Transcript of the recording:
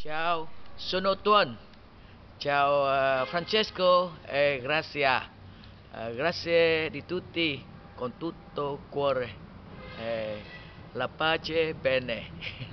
Ciao, sono Tuan. Ciao Francesco e Grazia. Grazie di tutti con tutto cuore. La pace bene.